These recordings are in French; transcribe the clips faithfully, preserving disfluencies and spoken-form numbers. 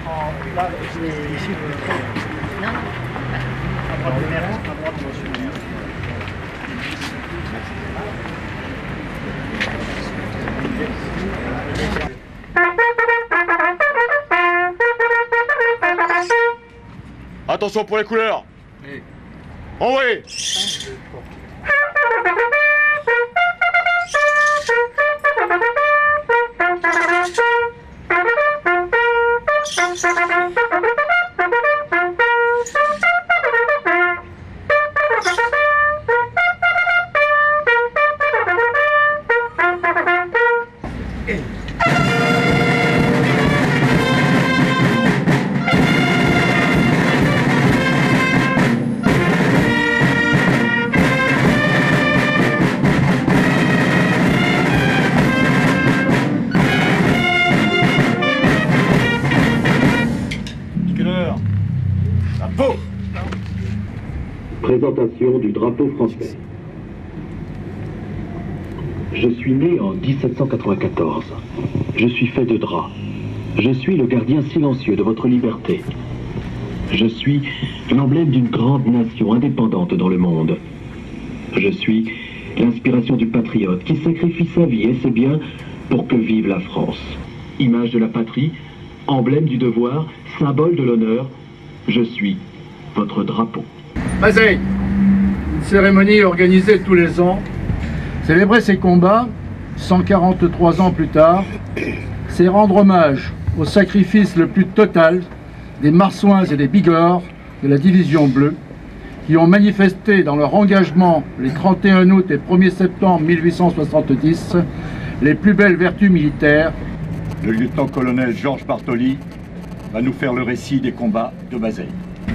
en, là, c'est ici. Non, non. À droite de mer, à droite de monsieur le maire. Attention pour les couleurs. Oui. Envoyez. Présentation du drapeau français. Je suis né en mille sept cent quatre-vingt-quatorze. Je suis fait de drap. Je suis le gardien silencieux de votre liberté. Je suis l'emblème d'une grande nation indépendante dans le monde. Je suis l'inspiration du patriote qui sacrifie sa vie et ses biens pour que vive la France. Image de la patrie, emblème du devoir, symbole de l'honneur, je suis votre drapeau. Bazeilles, une cérémonie organisée tous les ans, célébrer ces combats, cent quarante-trois ans plus tard, c'est rendre hommage au sacrifice le plus total des Marsouins et des Bigorre de la division bleue, qui ont manifesté dans leur engagement les trente et un août et premier septembre mille huit cent soixante-dix les plus belles vertus militaires. Le lieutenant-colonel Georges Bartoli va nous faire le récit des combats de Bazeilles.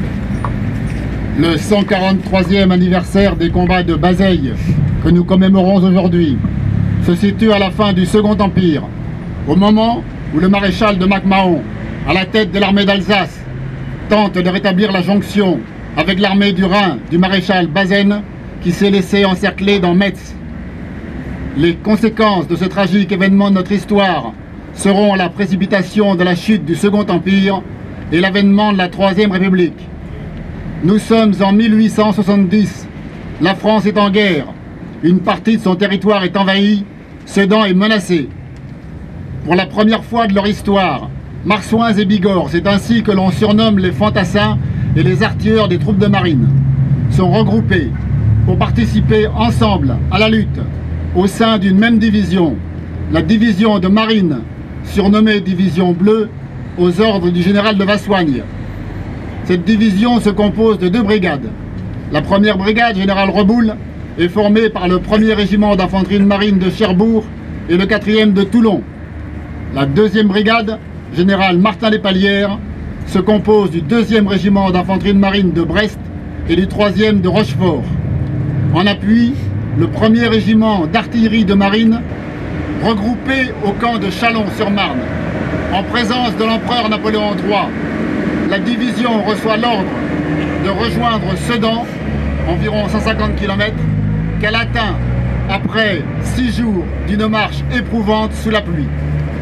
Le cent quarante-troisième anniversaire des combats de Bazeilles, que nous commémorons aujourd'hui, se situe à la fin du Second Empire, au moment où le maréchal de MacMahon, à la tête de l'armée d'Alsace, tente de rétablir la jonction avec l'armée du Rhin du maréchal Bazaine, qui s'est laissé encercler dans Metz. Les conséquences de ce tragique événement de notre histoire seront la précipitation de la chute du Second Empire et l'avènement de la Troisième République. Nous sommes en mille huit cent soixante-dix, la France est en guerre, une partie de son territoire est envahie, Sedan est menacé. Pour la première fois de leur histoire, Marsouins et Bigorre, c'est ainsi que l'on surnomme les fantassins et les artilleurs des troupes de marine, sont regroupés pour participer ensemble à la lutte au sein d'une même division, la division de marine, surnommée division bleue, aux ordres du général de Vassoigne. Cette division se compose de deux brigades. La première brigade, général Reboul, est formée par le premier régiment d'infanterie de marine de Cherbourg et le quatrième de Toulon. La deuxième brigade, général Martin Lespalières, se compose du deuxième régiment d'infanterie de marine de Brest et du troisième de Rochefort. En appui, le premier régiment d'artillerie de marine, regroupé au camp de Châlons-sur-Marne, en présence de l'empereur Napoléon trois. La division reçoit l'ordre de rejoindre Sedan, environ cent cinquante kilomètres, qu'elle atteint après six jours d'une marche éprouvante sous la pluie.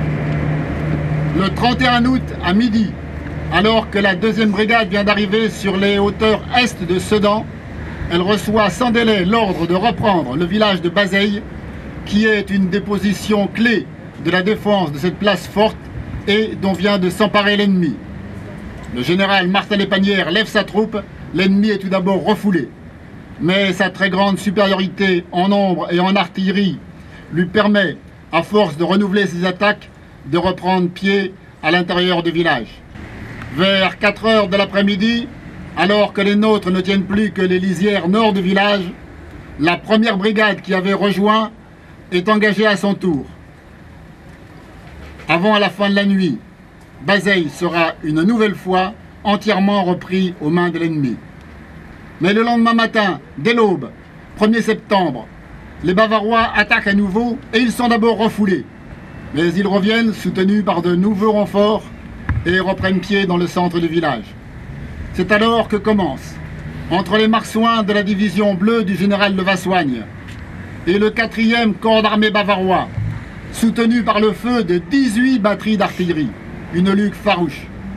Le trente et un août à midi, alors que la deuxième brigade vient d'arriver sur les hauteurs est de Sedan, elle reçoit sans délai l'ordre de reprendre le village de Bazeilles, qui est une des positions clés de la défense de cette place forte et dont vient de s'emparer l'ennemi. Le général Martin Lespalières lève sa troupe, l'ennemi est tout d'abord refoulé. Mais sa très grande supériorité en nombre et en artillerie lui permet, à force de renouveler ses attaques, de reprendre pied à l'intérieur du village. Vers quatre heures de l'après-midi, alors que les nôtres ne tiennent plus que les lisières nord du village, la première brigade qui avait rejoint est engagée à son tour. Avant la fin de la nuit, Bazeilles sera une nouvelle fois entièrement repris aux mains de l'ennemi. Mais le lendemain matin, dès l'aube, premier septembre, les Bavarois attaquent à nouveau et ils sont d'abord refoulés. Mais ils reviennent soutenus par de nouveaux renforts et reprennent pied dans le centre du village. C'est alors que commence, entre les Marsouins de la division bleue du général de Vassoigne et le quatrième corps d'armée bavarois, soutenu par le feu de dix-huit batteries d'artillerie, une lutte farouche.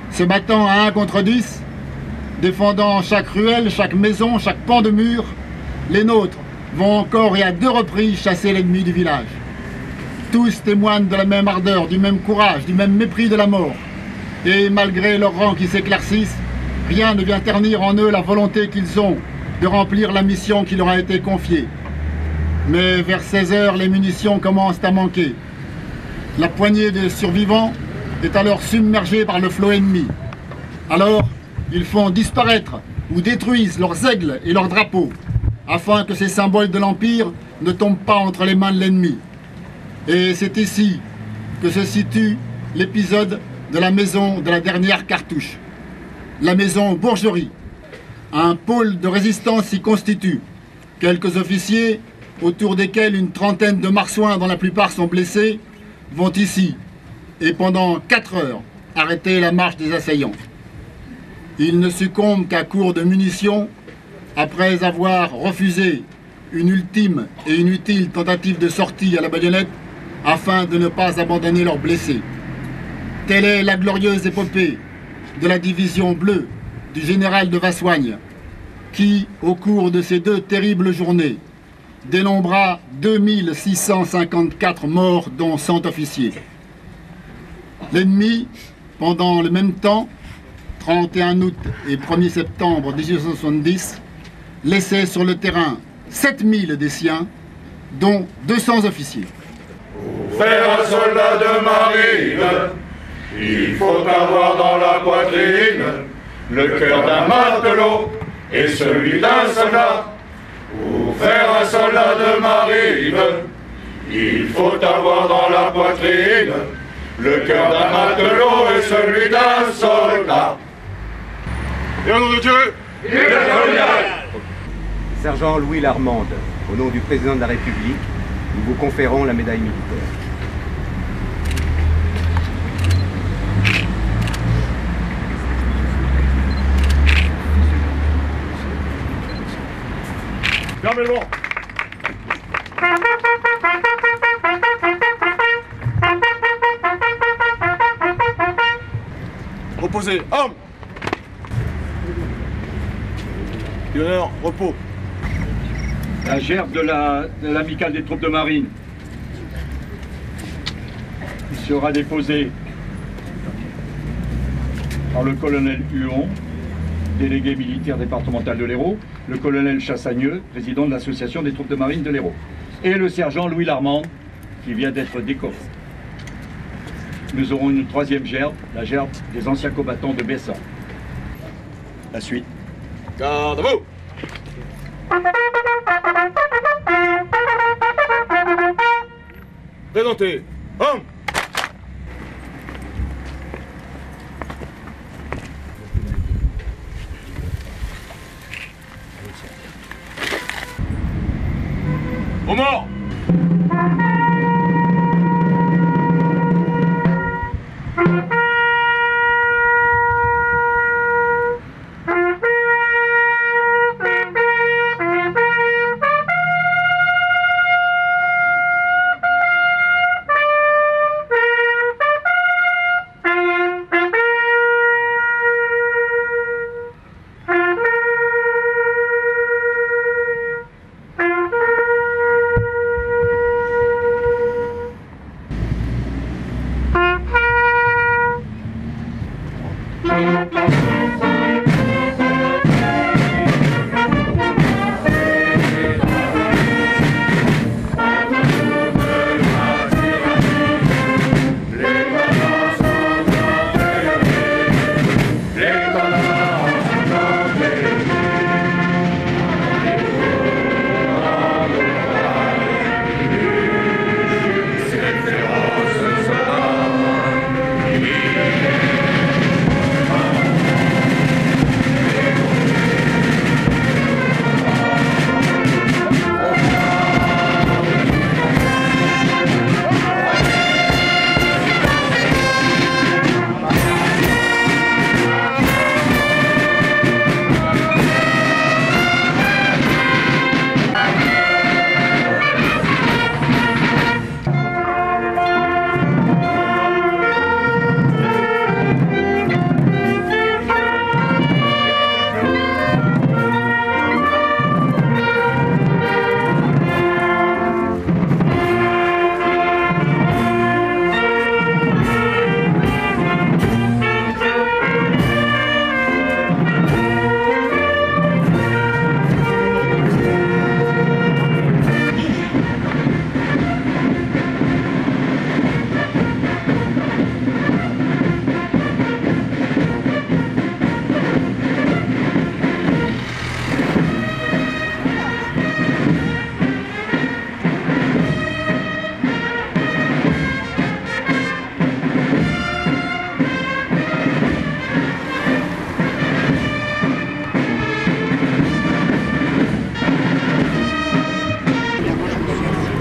se battant à un contre dix, défendant chaque ruelle, chaque maison, chaque pan de mur, les nôtres vont encore et à deux reprises chasser l'ennemi du village. Tous témoignent de la même ardeur, du même courage, du même mépris de la mort. Et malgré leurs rangs qui s'éclaircissent, rien ne vient ternir en eux la volonté qu'ils ont de remplir la mission qui leur a été confiée. Mais vers seize heures, les munitions commencent à manquer. La poignée de survivants est alors submergée par le flot ennemi. Alors, ils font disparaître ou détruisent leurs aigles et leurs drapeaux, afin que ces symboles de l'Empire ne tombent pas entre les mains de l'ennemi. Et c'est ici que se situe l'épisode de la maison de la dernière cartouche. La maison Bourgerie. Un pôle de résistance s'y constitue. Quelques officiers, autour desquels une trentaine de marsouins dont la plupart sont blessés, vont ici, et pendant quatre heures, arrêter la marche des assaillants. Ils ne succombent qu'à court de munitions, après avoir refusé une ultime et inutile tentative de sortie à la baïonnette, afin de ne pas abandonner leurs blessés. Telle est la glorieuse épopée de la division bleue du général de Vassoigne, qui, au cours de ces deux terribles journées, dénombra deux mille six cent cinquante-quatre morts, dont cent officiers. L'ennemi, pendant le même temps, trente et un août et premier septembre mille huit cent soixante-dix, laissait sur le terrain sept mille des siens, dont deux cents officiers. Pour faire un soldat de marine, il faut avoir dans la poitrine le cœur d'un matelot et celui d'un soldat. Pour faire un soldat de marine, il faut avoir dans la poitrine le cœur d'un matelot et celui d'un soldat. Et au nom de Dieu, vive la coloniale! Sergent Louis Larmande, au nom du président de la République, nous vous conférons la médaille militaire. Fermez le vent. Reposez, armes! Lieutenant, repos. La gerbe de la, de l'amicale des troupes de marine sera déposée par le colonel Huon, délégué militaire départemental de l'Hérault, le colonel Chassagneux, président de l'association des troupes de marine de l'Hérault, et le sergent Louis Larmande, qui vient d'être décoré. Nous aurons une troisième gerbe, la gerbe des anciens combattants de Bessin. La suite. Garde-vous! Présentez, armes! Aux morts!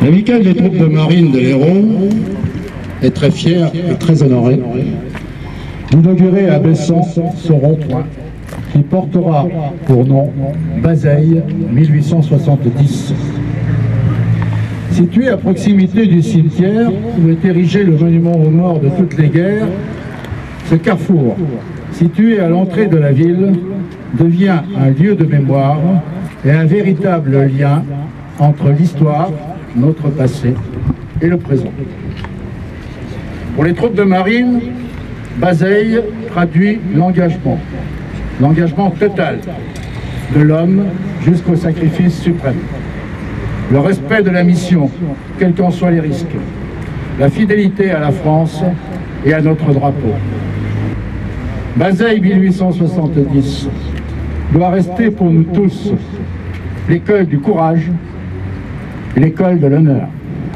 L'amicale des troupes de marine de l'Hérault est très fière et très honorée d'inaugurer à Besson ce rond-point qui portera pour nom Bazeilles mille huit cent soixante-dix. Situé à proximité du cimetière où est érigé le monument aux morts de toutes les guerres, ce carrefour, situé à l'entrée de la ville, devient un lieu de mémoire et un véritable lien entre l'histoire, notre passé et le présent. Pour les troupes de marine, Bazeilles traduit l'engagement, l'engagement total de l'homme jusqu'au sacrifice suprême. Le respect de la mission, quels qu'en soient les risques. La fidélité à la France et à notre drapeau. Bazeilles mille huit cent soixante-dix doit rester pour nous tous l'école du courage et l'école de l'honneur.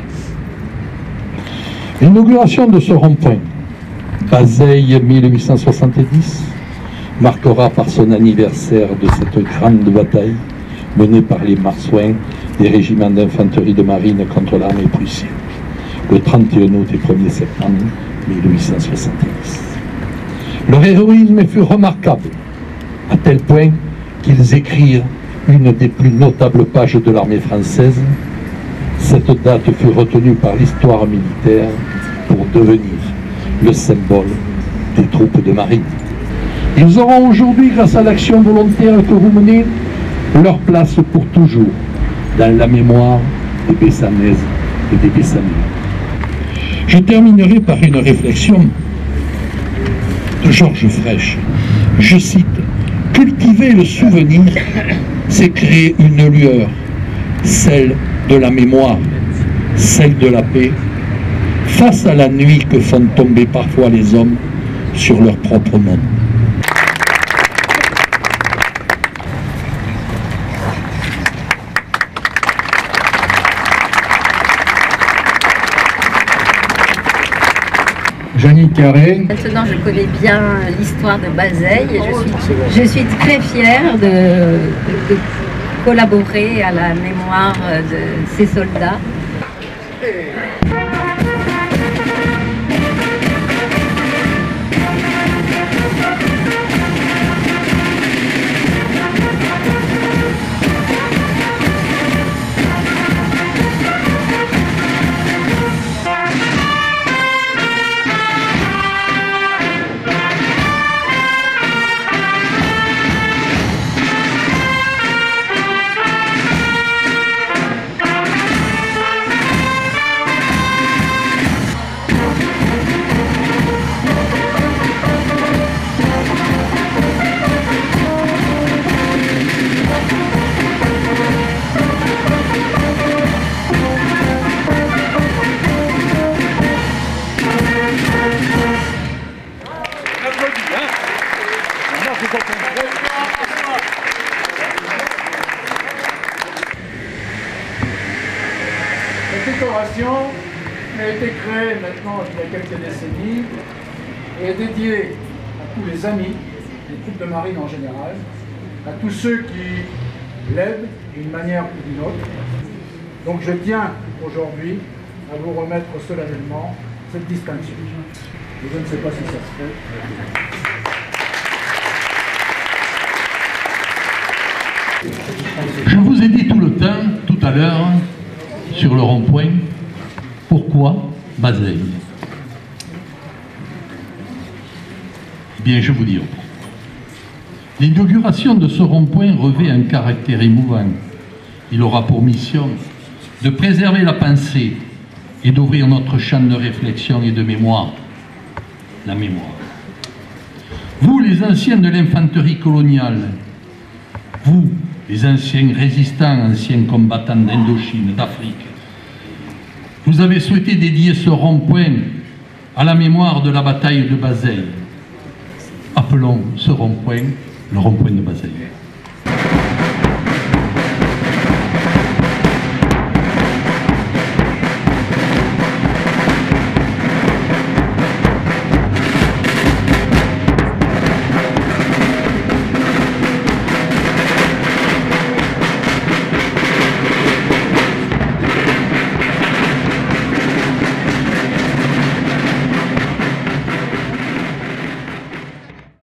L'inauguration de ce rond-point, Bazeilles mille huit cent soixante-dix, marquera par son anniversaire de cette grande bataille menée par les marsouins des régiments d'infanterie de marine contre l'armée prussienne, le trente et un août et premier septembre mille huit cent soixante-dix. Leur héroïsme fut remarquable, à tel point qu'ils écrirent une des plus notables pages de l'armée française. Cette date fut retenue par l'histoire militaire pour devenir le symbole des troupes de marine. Ils auront aujourd'hui, grâce à l'action volontaire que vous menez, leur place pour toujours dans la mémoire des Bessanaises et des Bessanais. Je terminerai par une réflexion de Georges Frêche. Je cite: « Cultiver le souvenir, c'est créer une lueur, celle de la mémoire, celle de la paix, face à la nuit que font tomber parfois les hommes sur leur propre monde. » Jeannie Carré. Maintenant, je connais bien l'histoire de Bazeilles et je suis, je suis très fière de, de, de collaborer à la mémoire de ces soldats. Cette décoration a été créée maintenant il y a quelques décennies et est dédiée à tous les amis des troupes de marine en général, à tous ceux qui l'aident d'une manière ou d'une autre. Donc je tiens aujourd'hui à vous remettre solennellement cette distinction. Et je ne sais pas si ça se fait. Je vous ai dit tout le temps, tout à l'heure, sur le rond-point, pourquoi Bazeilles? Eh bien, je vous dis pourquoi. L'inauguration de ce rond-point revêt un caractère émouvant. Il aura pour mission de préserver la pensée et d'ouvrir notre champ de réflexion et de mémoire. La mémoire. Vous, les anciens de l'infanterie coloniale, vous, les anciens résistants, anciens combattants d'Indochine, d'Afrique, vous avez souhaité dédier ce rond-point à la mémoire de la bataille de Bazeilles. Appelons ce rond-point le rond-point de Bazeilles.